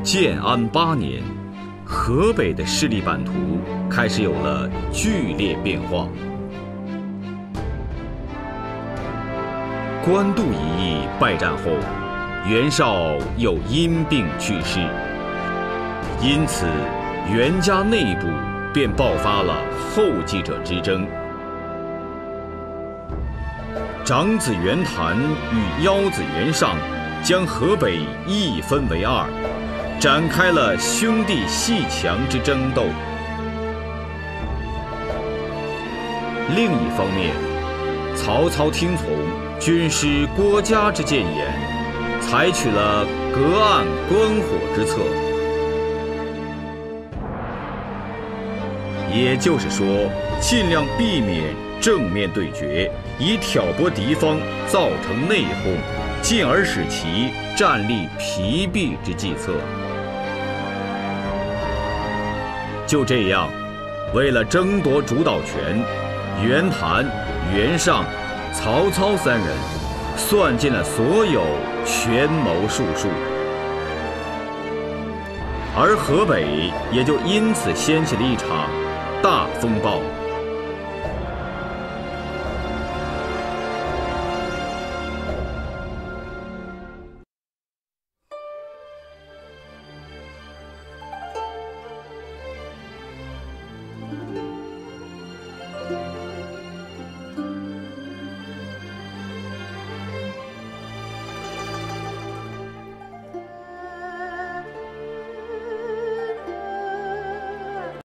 建安8年，河北的势力版图开始有了剧烈变化。官渡一役败战后，袁绍又因病去世，因此袁家内部便爆发了后继者之争。长子袁谭与幺子袁尚将河北一分为二，展开了兄弟阋墙之争斗。另一方面，曹操听从军师郭嘉之谏言，采取了隔岸观火之策。也就是说，尽量避免正面对决，以挑拨敌方，造成内讧，进而使其战力疲弊之计策。就这样，为了争夺主导权，袁谭、袁尚、曹操3人算尽了所有权谋术数，而河北也就因此掀起了一场大风暴。